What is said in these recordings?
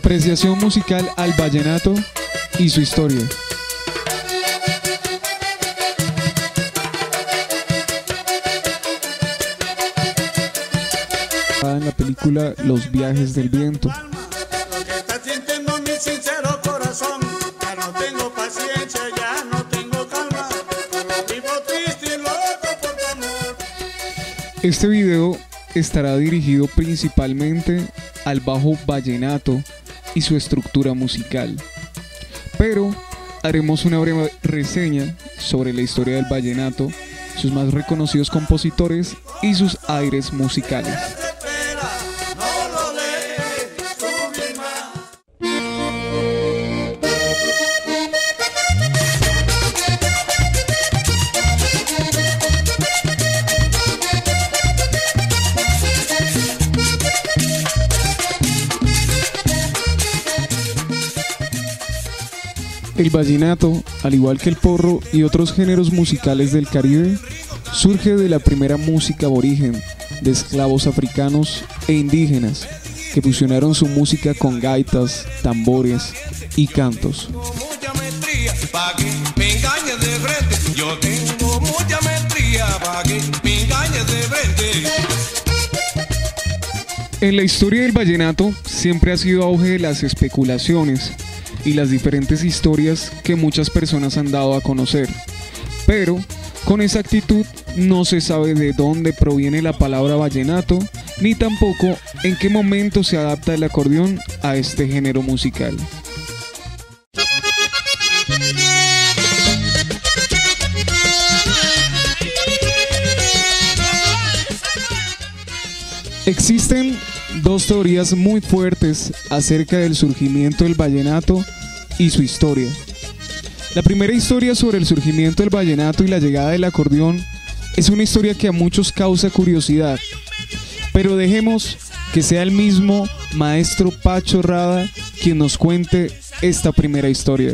Apreciación musical al vallenato y su historia. En la película Los viajes del viento. Lo que está sintiendo mi sincero corazón, ya no tengo paciencia, ya no tengo calma, vivo triste y loco por tu amor. Este video estará dirigido principalmente al bajo vallenato y su estructura musical, pero haremos una breve reseña sobre la historia del vallenato, sus más reconocidos compositores y sus aires musicales. El vallenato, al igual que el porro y otros géneros musicales del Caribe, surge de la primera música aborigen de esclavos africanos e indígenas que fusionaron su música con gaitas, tambores y cantos. En la historia del vallenato siempre ha sido auge de las especulaciones y las diferentes historias que muchas personas han dado a conocer, pero con exactitud no se sabe de dónde proviene la palabra vallenato, ni tampoco en qué momento se adapta el acordeón a este género musical. Existen dos teorías muy fuertes acerca del surgimiento del vallenato y su historia. La primera historia sobre el surgimiento del vallenato y la llegada del acordeón es una historia que a muchos causa curiosidad, pero dejemos que sea el mismo maestro Pacho Rada quien nos cuente esta primera historia.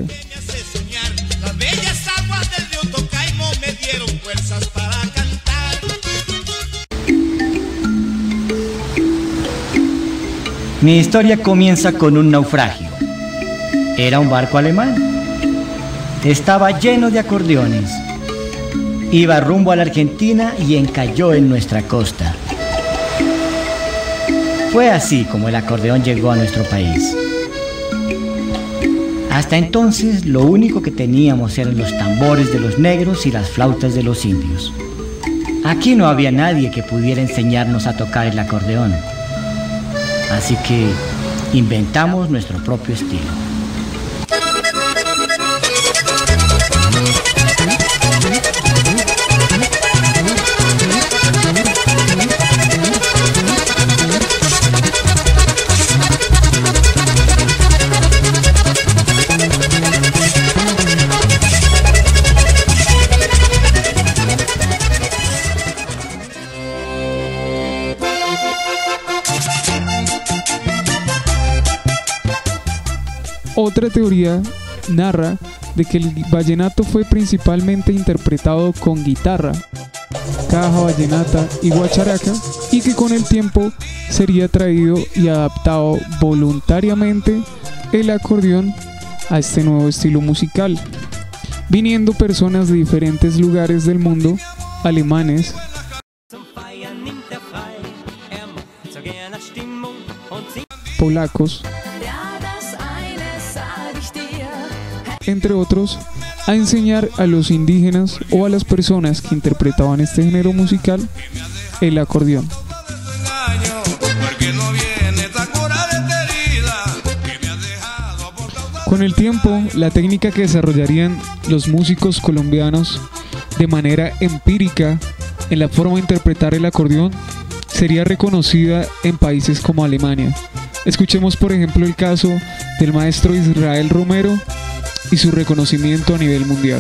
Mi historia comienza con un naufragio. Era un barco alemán. Estaba lleno de acordeones. Iba rumbo a la Argentina y encalló en nuestra costa. Fue así como el acordeón llegó a nuestro país. Hasta entonces, lo único que teníamos eran los tambores de los negros y las flautas de los indios. Aquí no había nadie que pudiera enseñarnos a tocar el acordeón. Así que inventamos nuestro propio estilo. Otra teoría narra de que el vallenato fue principalmente interpretado con guitarra, caja vallenata y guacharaca, y que con el tiempo sería traído y adaptado voluntariamente el acordeón a este nuevo estilo musical, viniendo personas de diferentes lugares del mundo, alemanes, polacos, entre otros, a enseñar a los indígenas o a las personas que interpretaban este género musical el acordeón. Con el tiempo, la técnica que desarrollarían los músicos colombianos de manera empírica en la forma de interpretar el acordeón sería reconocida en países como Alemania. Escuchemos por ejemplo el caso del maestro Israel Romero y su reconocimiento a nivel mundial.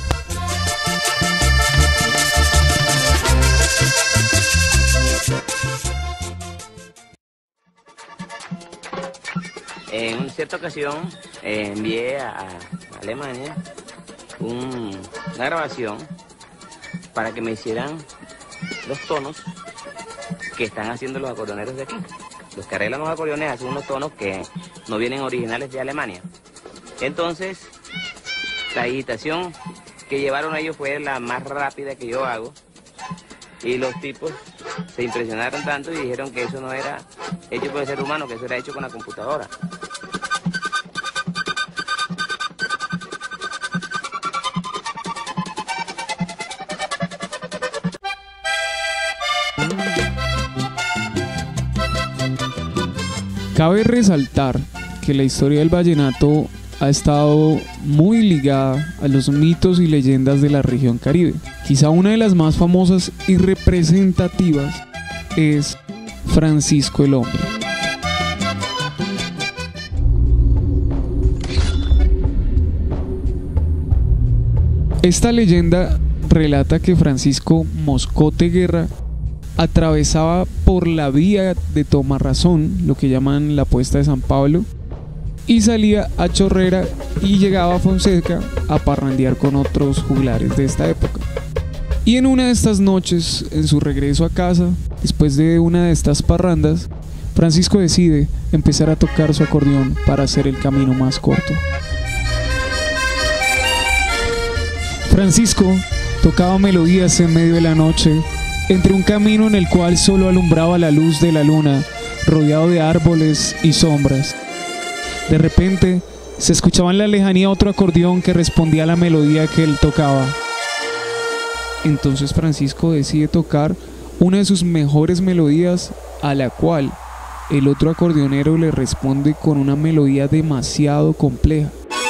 En cierta ocasión envié a Alemania una grabación para que me hicieran los tonos que están haciendo los acordeoneros de aquí. los que arreglan los acordeones hacen unos tonos que no vienen originales de Alemania. Entonces, la digitación que llevaron ellos fue la más rápida que yo hago. Y los tipos se impresionaron tanto y dijeron que eso no era hecho por el ser humano, que eso era hecho con la computadora. Cabe resaltar que la historia del vallenato ha estado muy ligada a los mitos y leyendas de la región Caribe. Quizá una de las más famosas y representativas es Francisco el Hombre. Esta leyenda relata que Francisco Moscote Guerra atravesaba por la vía de Tomarrazón, lo que llaman la Puesta de San Pablo, y salía a Chorrera y llegaba a Fonseca a parrandear con otros juglares de esta época. Y en una de estas noches, en su regreso a casa, después de una de estas parrandas, Francisco decide empezar a tocar su acordeón para hacer el camino más corto. Francisco tocaba melodías en medio de la noche, entre un camino en el cual solo alumbraba la luz de la luna, rodeado de árboles y sombras. De repente, se escuchaba en la lejanía otro acordeón que respondía a la melodía que él tocaba. Entonces Francisco decide tocar una de sus mejores melodías, a la cual el otro acordeonero le responde con una melodía demasiado compleja.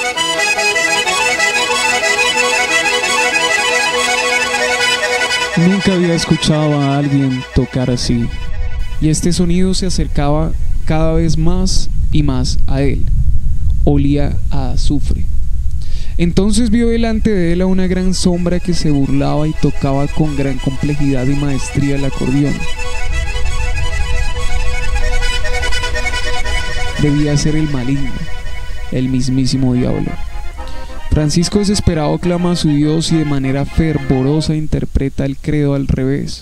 Nunca había escuchado a alguien tocar así, y este sonido se acercaba cada vez más y más a él. Olía a azufre. Entonces vio delante de él a una gran sombra que se burlaba y tocaba con gran complejidad y maestría el acordeón. Debía ser el maligno, el mismísimo diablo. Francisco desesperado clama a su Dios y de manera fervorosa interpreta el credo al revés.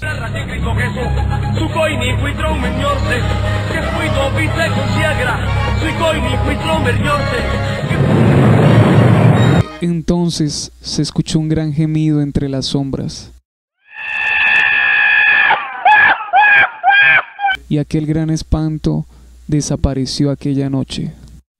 Entonces se escuchó un gran gemido entre las sombras. Y aquel gran espanto desapareció aquella noche.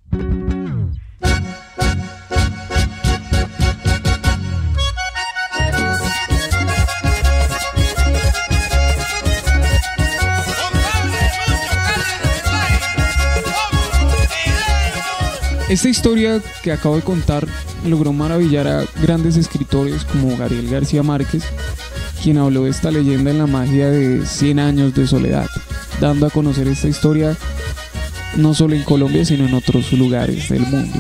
Esta historia que acabo de contar logró maravillar a grandes escritores como Gabriel García Márquez, quien habló de esta leyenda en La magia de 100 años de soledad, dando a conocer esta historia no solo en Colombia, sino en otros lugares del mundo.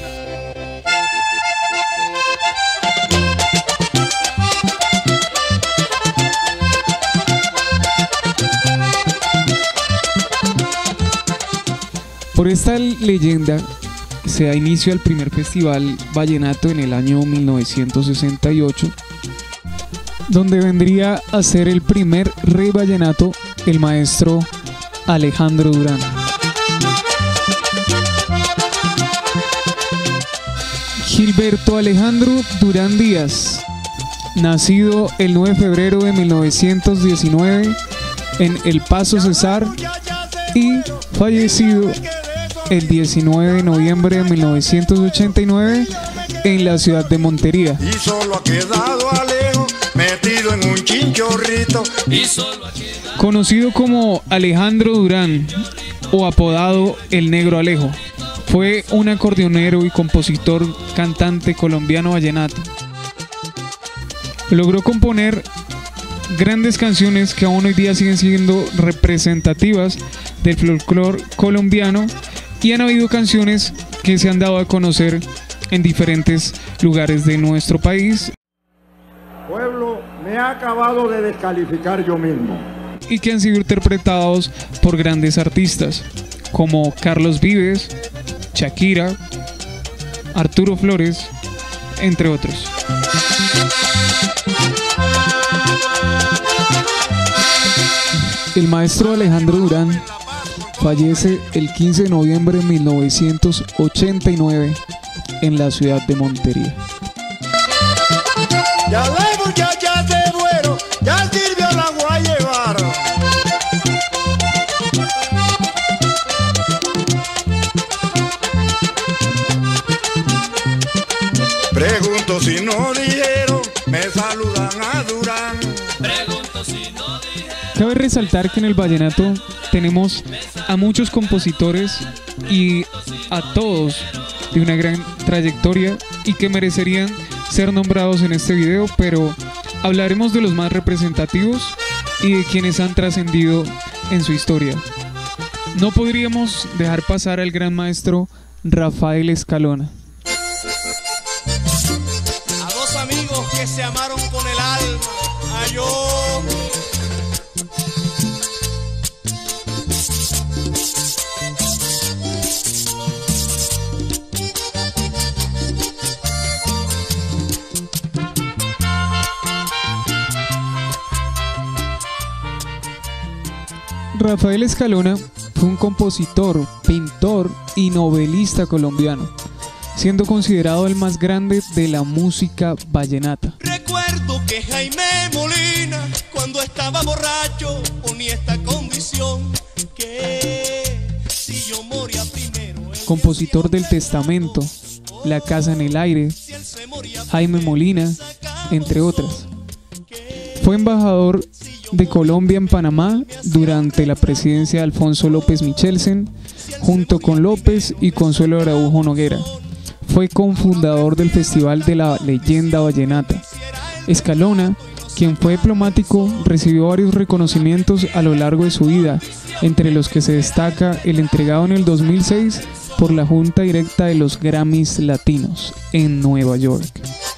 Por esta leyenda se da inicio al primer festival vallenato en el año 1968, donde vendría a ser el primer rey vallenato el maestro Alejandro Durán. Gilberto Alejandro Durán Díaz, nacido el 9 de febrero de 1919 en El Paso, Cesar, y fallecido el 19 de noviembre de 1989 en la ciudad de Montería. Y solo ha quedado Alejo metido en un chinchorrito. Conocido como Alejandro Durán o apodado El Negro Alejo, fue un acordeonero y compositor cantante colombiano vallenato. Logró componer grandes canciones que aún hoy día siguen siendo representativas del folclore colombiano, y han habido canciones que se han dado a conocer en diferentes lugares de nuestro país. Pueblo, me he acabado de descalificar yo mismo. Y que han sido interpretados por grandes artistas como Carlos Vives, Shakira, Arturo Flores, entre otros. El maestro Alejandro Durán fallece el 15 de noviembre de 1989 en la ciudad de Montería. Ya la muchacha se fueron, ya Silvio la voy a llevar. Pregunto si no dijeron, me saludan a Durán. Pregunto si no dijeron. Cabe resaltar que en el vallenato tenemos a muchos compositores y a todos de una gran trayectoria y que merecerían ser nombrados en este video, pero hablaremos de los más representativos y de quienes han trascendido en su historia. No podríamos dejar pasar al gran maestro Rafael Escalona. A dos amigos que se amaron con el alma, a yo. Rafael Escalona fue un compositor, pintor y novelista colombiano, siendo considerado el más grande de la música vallenata. Recuerdo que Jaime Molina, cuando estaba borracho, ponía esta condición, que si yo moría primero, Compositor del Testamento, La Casa en el Aire, Jaime Molina, entre otras. Fue embajador de Colombia en Panamá durante la presidencia de Alfonso López Michelsen, junto con López y Consuelo Araujo Noguera. Fue cofundador del Festival de la Leyenda Vallenata. Escalona, quien fue diplomático, recibió varios reconocimientos a lo largo de su vida, entre los que se destaca el entregado en el 2006 por la Junta Directa de los Grammys Latinos en Nueva York.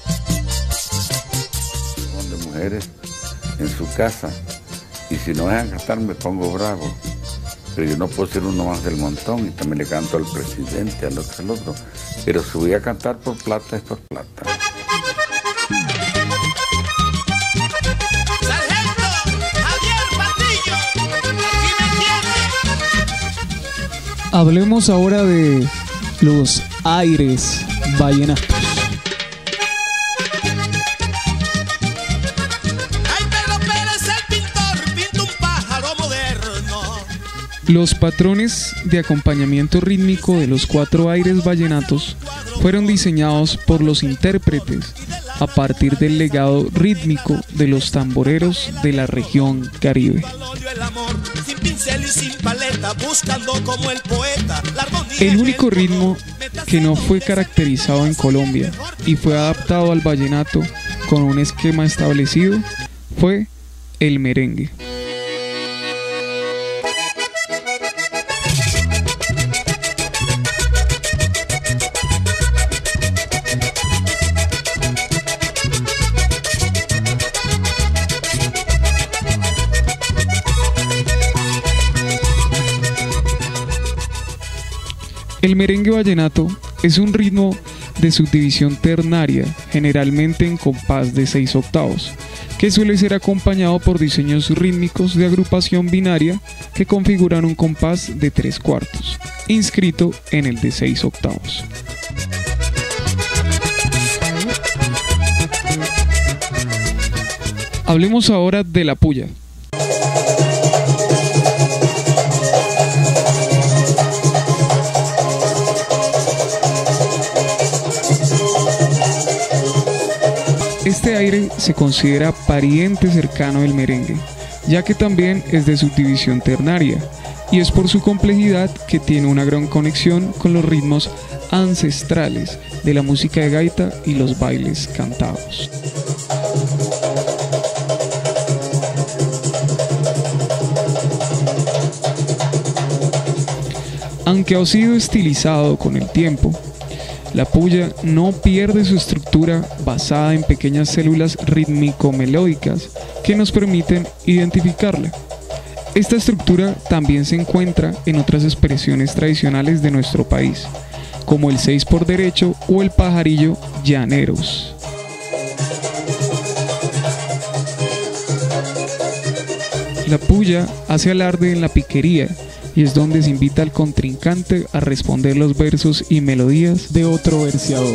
De mujeres en su casa, y si no dejan cantar me pongo bravo, pero yo no puedo ser uno más del montón, y también le canto al presidente, al otro, pero si voy a cantar por plata es por plata. Sargento Javier Patillo, aquí me entiende. Hablemos ahora de los aires vallenatos. Los patrones de acompañamiento rítmico de los 4 aires vallenatos fueron diseñados por los intérpretes a partir del legado rítmico de los tamboreros de la región Caribe. El único ritmo que no fue caracterizado en Colombia y fue adaptado al vallenato con un esquema establecido fue el merengue. El merengue vallenato es un ritmo de subdivisión ternaria, generalmente en compás de 6 octavos, que suele ser acompañado por diseños rítmicos de agrupación binaria que configuran un compás de 3/4, inscrito en el de 6 octavos. Hablemos ahora de la puya. Este aire se considera pariente cercano del merengue, ya que también es de subdivisión ternaria, y es por su complejidad que tiene una gran conexión con los ritmos ancestrales de la música de gaita y los bailes cantados. Aunque ha sido estilizado con el tiempo, la puya no pierde su estructura basada en pequeñas células rítmico-melódicas que nos permiten identificarla. Esta estructura también se encuentra en otras expresiones tradicionales de nuestro país, como el 6 por derecho o el pajarillo llaneros. La puya hace alarde en la piquería y es donde se invita al contrincante a responder los versos y melodías de otro verseador.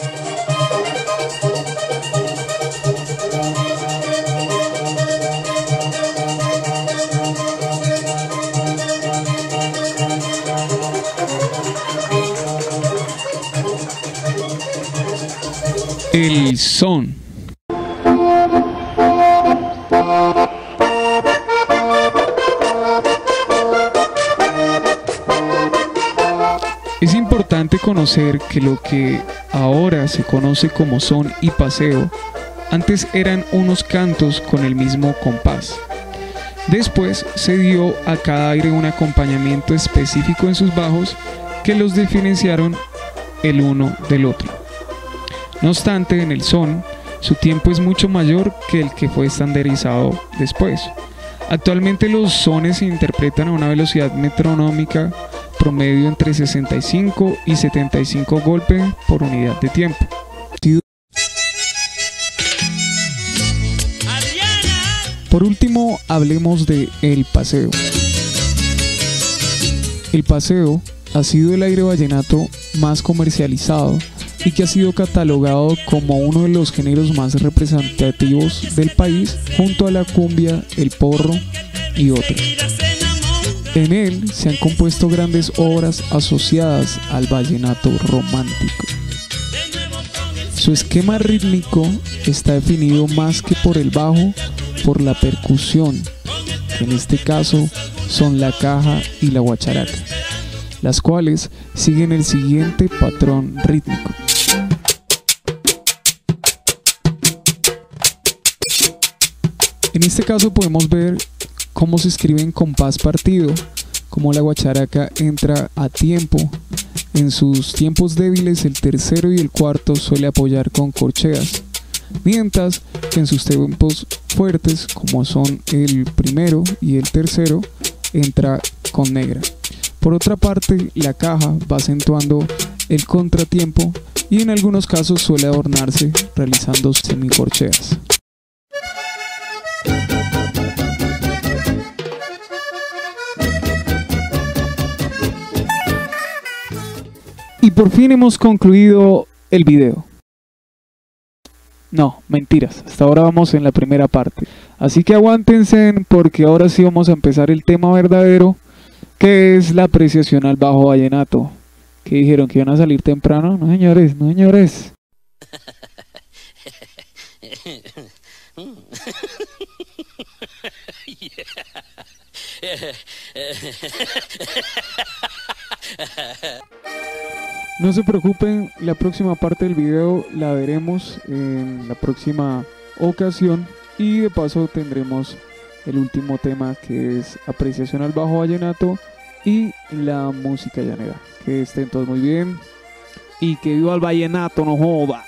El son. Es importante conocer que lo que ahora se conoce como son y paseo, antes eran unos cantos con el mismo compás. Después se dio a cada aire un acompañamiento específico en sus bajos que los diferenciaron el uno del otro. No obstante, en el son, su tiempo es mucho mayor que el que fue estandarizado después. Actualmente los sones se interpretan a una velocidad metronómica promedio entre 65 y 75 golpes por unidad de tiempo. Por último, hablemos de el paseo. El paseo ha sido el aire vallenato más comercializado y que ha sido catalogado como uno de los géneros más representativos del país, junto a la cumbia, el porro y otros. En él se han compuesto grandes obras asociadas al vallenato romántico. Su esquema rítmico está definido más que por el bajo, por la percusión, que en este caso son la caja y la guacharaca, las cuales siguen el siguiente patrón rítmico. En este caso podemos ver cómo se escribe en compás partido, cómo la guacharaca entra a tiempo. En sus tiempos débiles el tercero y el cuarto suele apoyar con corcheas, mientras que en sus tiempos fuertes, como son el primero y el tercero, entra con negra. Por otra parte, la caja va acentuando el contratiempo y en algunos casos suele adornarse realizando semicorcheas. Y por fin hemos concluido el video. No, mentiras, hasta ahora vamos en la primera parte. Así que aguántense porque ahora sí vamos a empezar el tema verdadero, que es la apreciación al bajo vallenato. ¿Qué dijeron? ¿Que iban a salir temprano? No señores, no señores. No se preocupen, la próxima parte del video la veremos en la próxima ocasión y de paso tendremos el último tema, que es apreciación al bajo vallenato y la música llanera. Que estén todos muy bien y que viva el vallenato, no joda.